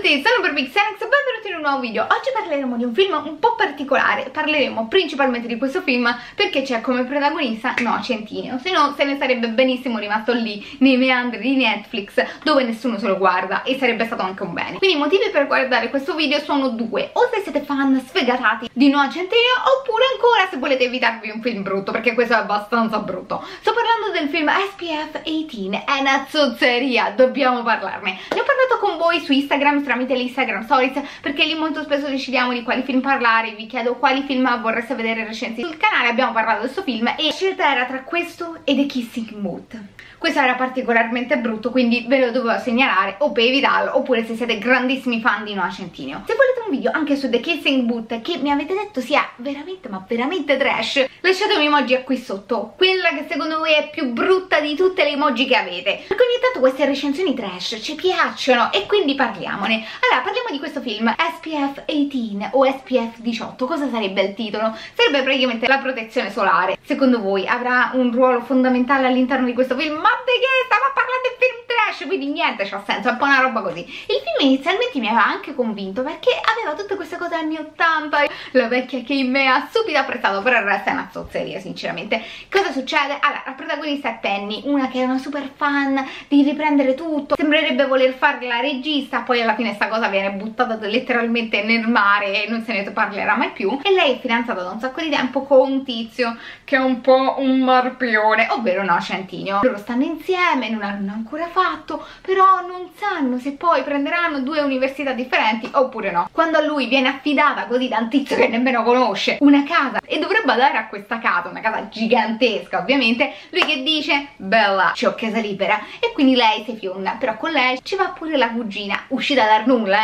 tutti, sono Barbixenex e benvenuti in un nuovo video. Oggi parleremo di un film un po' particolare. Parleremo principalmente di questo film perché c'è come protagonista Noah Centineo. Se no se ne sarebbe benissimo rimasto lì nei meandri di Netflix dove nessuno se lo guarda e sarebbe stato anche un bene. Quindi i motivi per guardare questo video sono due: o se siete fan sfegatati di Noah Centineo, oppure ancora se volete evitarvi un film brutto, perché questo è abbastanza brutto. Sto parlando del film SPF 18, è una zozzeria, dobbiamo parlarne. Ne ho parlato con voi su Instagram tramite l'Instagram Stories, perché lì molto spesso decidiamo di quali film parlare, vi chiedo quali film vorreste vedere recensiti sul canale. Abbiamo parlato di questo film e la scelta era tra questo e The Kissing Booth. Questo era particolarmente brutto, quindi ve lo dovevo segnalare o per evitarlo, oppure se siete grandissimi fan di Noah Centineo. Se volete un video anche su The Kissing Booth, che mi avete detto sia veramente ma veramente trash, lasciatemi emoji qui sotto, quella che secondo voi è più brutta di tutte le emoji che avete, perché ogni tanto queste recensioni trash ci piacciono e quindi parliamone. Allora, parliamo di questo film SPF 18 o SPF 18. Cosa sarebbe il titolo? Sarebbe praticamente la protezione solare. Secondo voi avrà un ruolo fondamentale all'interno di questo film? Ma di che? Stavo parlando di film trash, quindi niente c'ha senso, è un po' una roba così. Il film inizialmente mi aveva anche convinto perché aveva tutte queste cose anni 80, la vecchia che in me ha subito apprezzato, però il resto è una zozzeria sinceramente. Cosa succede? Allora, la protagonista è Penny, una che è una super fan di riprendere tutto, sembrerebbe voler fare la regista, poi alla fine sta cosa viene buttata letteralmente nel mare e non se ne parlerà mai più. E lei è fidanzata da un sacco di tempo con un tizio che è un po' un marpione, ovvero Noah Centineo. Loro stanno insieme, non hanno ancora fatto, però non sanno se poi prenderanno due università differenti oppure no. Quando a lui viene affidata così da un tizio che nemmeno conosce una casa e dovrebbe andare a questa casa, una casa gigantesca ovviamente, lui che dice bella, c'ho casa libera, e quindi lei si fionda. Però con lei ci va pure la cugina, uscita dal nulla,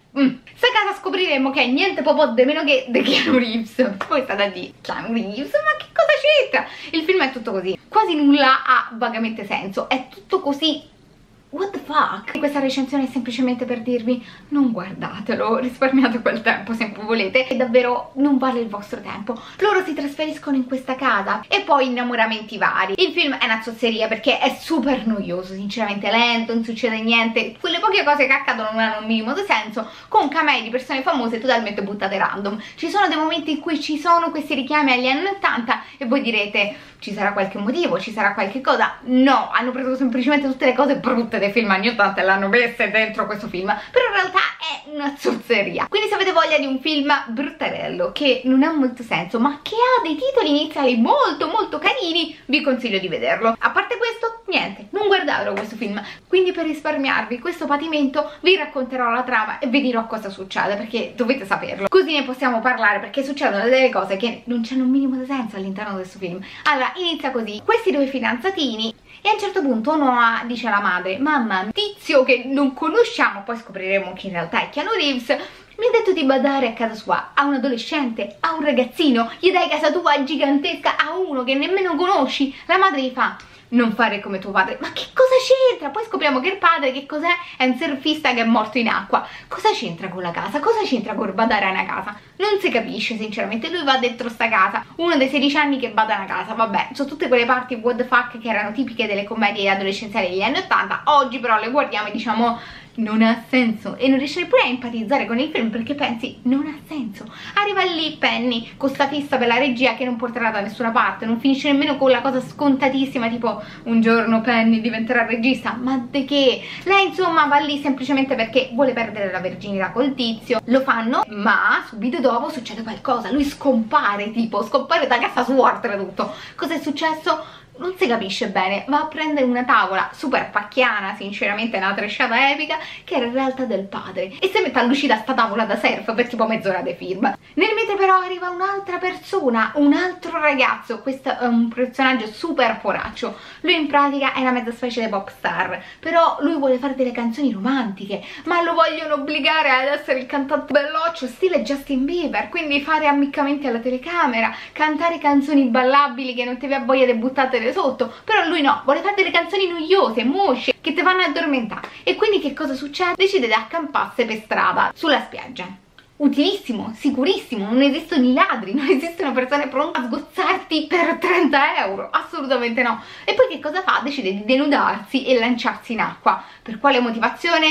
Sta casa scopriremo che è niente po' di meno che The Keanu Reeves. Poi sta da dire Keanu Reeves, ma che cosa c'entra? Il film è tutto così, quasi nulla ha vagamente senso, è tutto così. What the fuck? Questa recensione è semplicemente per dirvi non guardatelo, risparmiate quel tempo se volete, e davvero non vale il vostro tempo. Loro si trasferiscono in questa casa e poi innamoramenti vari. Il film è una zozzeria perché è super noioso, sinceramente lento, non succede niente, quelle poche cose che accadono non hanno un minimo di senso, con camei di persone famose totalmente buttate random. Ci sono dei momenti in cui ci sono questi richiami agli anni 80 e voi direte ci sarà qualche motivo, ci sarà qualche cosa. No, hanno preso semplicemente tutte le cose brutte dei film anni 80 e l'hanno messe dentro questo film, però in realtà è una zozzeria. Quindi se avete voglia di un film bruttarello che non ha molto senso ma che ha dei titoli iniziali molto carini, vi consiglio di vederlo. A parte questo, niente, non guardatelo questo film. Quindi per risparmiarvi questo patimento vi racconterò la trama e vi dirò cosa succede, perché dovete saperlo, così ne possiamo parlare, perché succedono delle cose che non c'hanno un minimo di senso all'interno di questo film. Allora, inizia così: questi due fidanzatini, e a un certo punto Noah dice alla madre: mamma, tizio che non conosciamo, poi scopriremo che in realtà è Keanu Reeves, mi ha detto di badare a casa sua a un adolescente, a un ragazzino, gli dai casa tua gigantesca a uno che nemmeno conosci. La madre gli fa: non fare come tuo padre. Ma che cosa c'entra? Poi scopriamo che il padre che cos'è? È un surfista che è morto in acqua. Cosa c'entra con la casa? Cosa c'entra con badare a una casa? Non si capisce sinceramente. Lui va dentro sta casa, uno dei 16 anni che bada a una casa. Vabbè, sono tutte quelle parti what the fuck che erano tipiche delle commedie adolescenziali degli anni 80. Oggi però le guardiamo e diciamo non ha senso, e non riesci neppure a empatizzare con il film perché pensi non ha senso. Arriva lì Penny con sta fissa per la regia che non porterà da nessuna parte, non finisce nemmeno con la cosa scontatissima tipo un giorno Penny diventerà regista, ma de che? Lei insomma va lì semplicemente perché vuole perdere la verginità col tizio. Lo fanno, ma subito dopo succede qualcosa, lui scompare, tipo scompare da casa sua oltretutto. Cosa è successo? Non si capisce bene, va a prendere una tavola super pacchiana, sinceramente una tresciata epica, che era in realtà del padre, e si mette a lucida sta tavola da surf per tipo mezz'ora di film. Nel mentre però arriva un'altra persona, un altro ragazzo, questo è un personaggio super poraccio, lui in pratica è una mezza specie di pop star, però lui vuole fare delle canzoni romantiche, ma lo vogliono obbligare ad essere il cantante belloccio stile Justin Bieber, quindi fare ammiccamenti alla telecamera, cantare canzoni ballabili che non ti va voglia di buttartele sotto. Però lui no, vuole fare delle canzoni noiose, mosce, che ti fanno addormentare. E quindi che cosa succede? Decide di accamparsi per strada, sulla spiaggia. Utilissimo, sicurissimo, non esistono i ladri, non esistono persone pronte a sgozzarti per 30 euro, assolutamente no. E poi che cosa fa? Decide di denudarsi e lanciarsi in acqua. Per quale motivazione?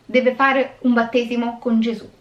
deve fare un battesimo con Gesù.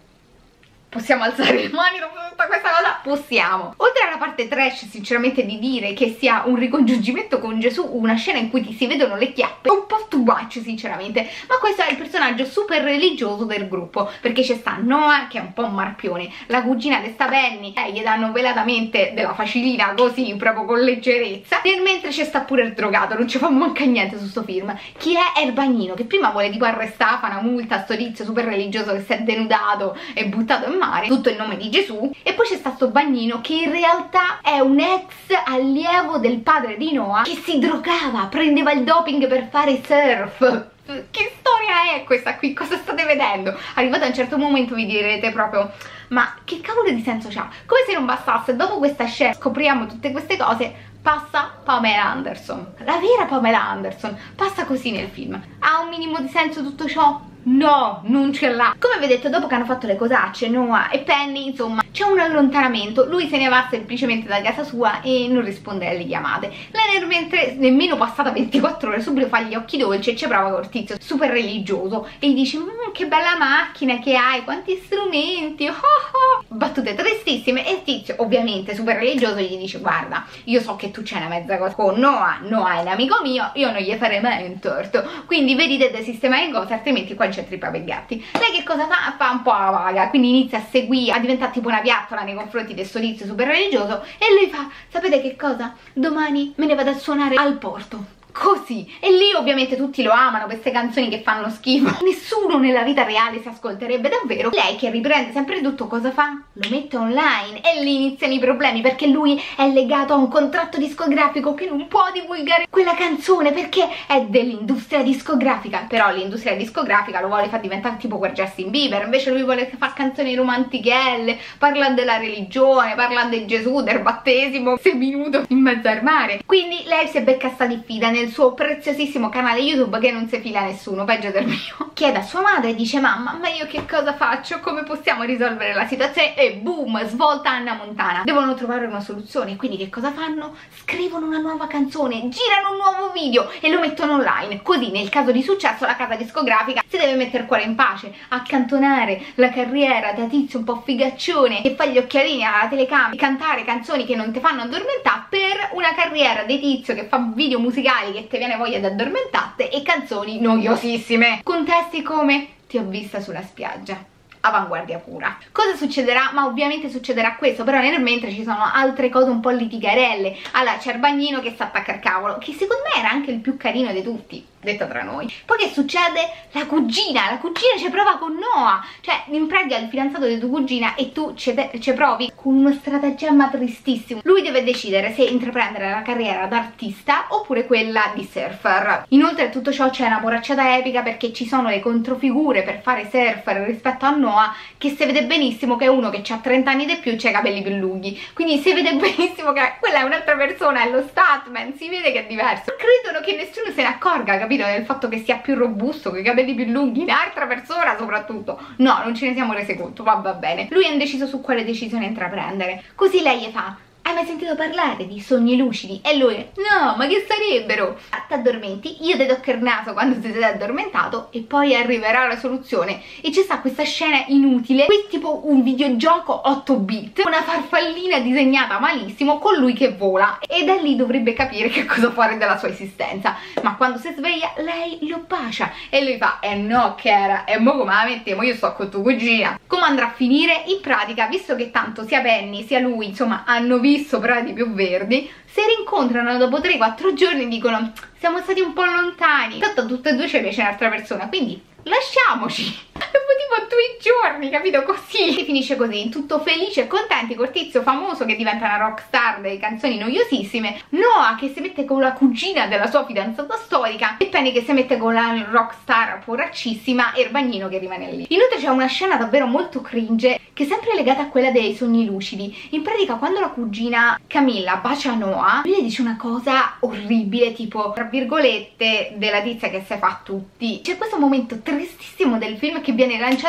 Possiamo alzare le mani dopo tutta questa cosa? Possiamo. Oltre alla parte trash, sinceramente, di dire che sia un ricongiungimento con Gesù, una scena in cui ti si vedono le chiappe, è un po' too much, sinceramente. Ma questo è il personaggio super religioso del gruppo, perché c'è sta Noah, che è un po' un marpione, la cugina di sta Penny, gli danno velatamente della facilina così, proprio con leggerezza, nel mentre c'è sta pure il drogato, non ci fa manca niente su sto film. Chi è il bagnino, che prima vuole tipo arrestare, fa una multa a sto tizio super religioso che si è denudato e buttato in mare, tutto in nome di Gesù. E poi c'è stato bagnino che in realtà è un ex allievo del padre di Noah, che si drogava, prendeva il doping per fare surf. Che storia è questa qui? Cosa state vedendo? Arrivato a un certo momento vi direte proprio: ma che cavolo di senso c'ha? Come se non bastasse, dopo questa scena scopriamo tutte queste cose, passa Pamela Anderson, la vera Pamela Anderson, passa così nel film. Ha un minimo di senso tutto ciò? No, non ce l'ha. Come vedete, dopo che hanno fatto le cosacce Noah e Penny, insomma, c'è un allontanamento. Lui se ne va semplicemente da casa sua e non risponde alle chiamate. Lei mentre nemmeno passata 24 ore subito fa gli occhi dolci e ci prova col tizio super religioso e gli dice: che bella macchina che hai, quanti strumenti, oh oh. Battute tristissime. E il tizio, ovviamente super religioso, gli dice: guarda, io so che tu c'hai una mezza cosa con Noah è un amico mio, io non gli farei mai un torto, quindi vedete di sistemare le cose, altrimenti qua c'è trippa per gatti. Lei che cosa fa? Fa un po' la vaga, quindi inizia a seguire, a diventare tipo una piattola nei confronti del suo tizio super religioso, e lui fa: sapete che cosa? Domani me ne vado a suonare al porto. Così. E lì ovviamente tutti lo amano, queste canzoni che fanno schifo, nessuno nella vita reale si ascolterebbe davvero. Lei, che riprende sempre tutto, cosa fa? Lo mette online e lì iniziano i problemi, perché lui è legato a un contratto discografico che non può divulgare quella canzone perché è dell'industria discografica. Però l'industria discografica lo vuole far diventare tipo quel Justin Bieber, invece lui vuole fare canzoni romantichelle, parla della religione, parla di Gesù, del battesimo, 6 minuti in mezzo al mare. Quindi lei si è becca sta diffida nel suo preziosissimo canale YouTube che non si fila a nessuno, peggio del mio. Chiede a sua madre e dice: mamma, ma io che cosa faccio? Come possiamo risolvere la situazione? E boom, svolta Hannah Montana. Devono trovare una soluzione, quindi che cosa fanno? Scrivono una nuova canzone, girano un nuovo video e lo mettono online. Così nel caso di successo la casa discografica si deve mettere il cuore in pace, accantonare la carriera da tizio un po' figaccione che fa gli occhialini alla telecamera e cantare canzoni che non ti fanno addormentare, per una carriera di tizio che fa video musicali che ti viene voglia di addormentarti e canzoni noiosissime, con testi come "ti ho vista sulla spiaggia", avanguardia pura. Cosa succederà? Ma ovviamente succederà questo, però nel mentre ci sono altre cose un po' litigarelle. Allora c'è il bagnino che si attacca al cavolo, che secondo me era anche il più carino di tutti, detto tra noi. Poi che succede? La cugina ci prova con Noah, cioè impregia il fidanzato di tua cugina e tu ci provi con uno stratagemma tristissimo. Lui deve decidere se intraprendere la carriera d'artista oppure quella di surfer. Inoltre a tutto ciò c'è una poracciata epica, perché ci sono le controfigure per fare surfer rispetto a Noah, che si vede benissimo che è uno che ha 30 anni di più e c'ha i capelli più lunghi, quindi si vede benissimo che quella è un'altra persona, è lo statman, si vede che è diverso. Credono che nessuno se ne accorga, capito, del fatto che sia più robusto, con i capelli più lunghi, un'altra persona soprattutto. No, non ce ne siamo resi conto, va bene. Lui è indeciso su quale decisione intraprendere, così lei gli fa: hai mai sentito parlare di sogni lucidi? E lui: no, ma che sarebbero? Ti addormenti, io ti tocco il naso quando ti sei addormentato e poi arriverà la soluzione. E ci sta questa scena inutile, qui tipo un videogioco 8 bit, una farfallina disegnata malissimo con lui che vola, e da lì dovrebbe capire che cosa fare della sua esistenza. Ma quando si sveglia lei lo bacia e lui fa: no, che era, e mo come la mettiamo, io sto con tua cugina. Come andrà a finire? In pratica, visto che tanto sia Penny sia lui, insomma, hanno visto prati più verdi, si rincontrano dopo 3-4 giorni e dicono: siamo stati un po' lontani, tanto a tutte e due ci piace un'altra persona, quindi lasciamoci. Dopo tipo 2 giorni, capito? Così. E finisce così, tutto felice e contenti, col tizio famoso che diventa una rockstar delle canzoni noiosissime, Noah che si mette con la cugina della sua fidanzata storica e Penny che si mette con la rockstar poraccissima e il bagnino che rimane lì. Inoltre c'è una scena davvero molto cringe, che è sempre legata a quella dei sogni lucidi. In pratica, quando la cugina Camilla bacia Noah, lui le dice una cosa orribile, tipo, tra virgolette, della tizia che si fa a tutti. C'è questo momento tristissimo del film che viene lanciato così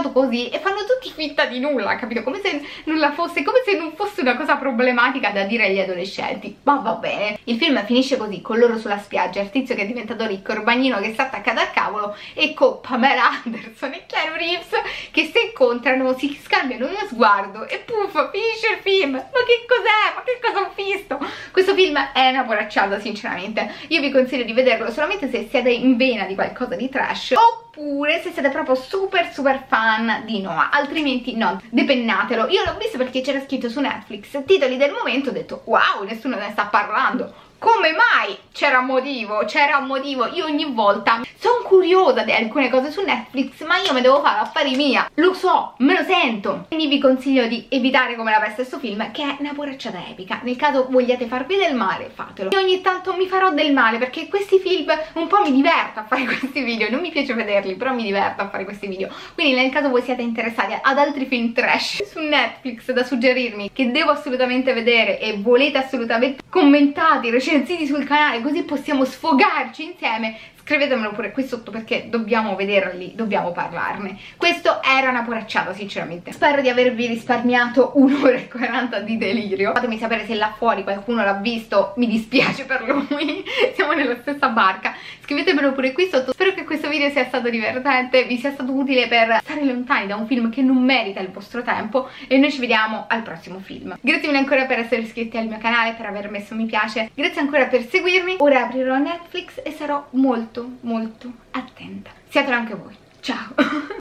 sguardi e fanno tutti finta di nulla, capito? Come se nulla fosse, come se non fosse una cosa problematica da dire agli adolescenti. Ma va bene. Il film finisce così, con loro sulla spiaggia, il tizio che è diventato ricco, il bagnino che sta attaccato al cavolo e con Pamela Anderson e Keanu Reeves che si incontrano, si scambiano uno sguardo e puff, finisce il film. Ma che cos'è? Ma che cosa ho visto? Questo film è una poracciata, sinceramente. Io vi consiglio di vederlo solamente se siete in vena di qualcosa di trash, oppure se siete proprio super fan di Noah, altrimenti no, depennatelo. Io l'ho visto perché c'era scritto su Netflix, titoli del momento, ho detto wow, nessuno ne sta parlando. Come mai? C'era un motivo, io ogni volta sono curiosa di alcune cose su Netflix, ma io mi devo fare affari mia, lo so, me lo sento. Quindi vi consiglio di evitare come la peste questo film, che è una poracciata epica. Nel caso vogliate farvi del male, fatelo. Io ogni tanto mi farò del male perché questi film un po' mi diverto a fare questi video, non mi piace vederli, però mi diverto a fare questi video. Quindi nel caso voi siate interessati ad altri film trash su Netflix da suggerirmi, che devo assolutamente vedere e volete assolutamente commentati, recensiti sul canale, così possiamo sfogarci insieme, scrivetemelo pure qui sotto perché dobbiamo vederli, dobbiamo parlarne. Questo era una poracciata, sinceramente. Spero di avervi risparmiato 1 ora e 40 di delirio. Fatemi sapere se là fuori qualcuno l'ha visto, mi dispiace per lui, siamo nella stessa barca. Scrivetemelo pure qui sotto. Spero che questo video sia stato divertente, vi sia stato utile per stare lontani da un film che non merita il vostro tempo, e noi ci vediamo al prossimo film. Grazie mille ancora per essere iscritti al mio canale, per aver messo mi piace, grazie ancora per seguirmi. Ora aprirò Netflix e sarò molto attenta. Siatelo anche voi. Ciao!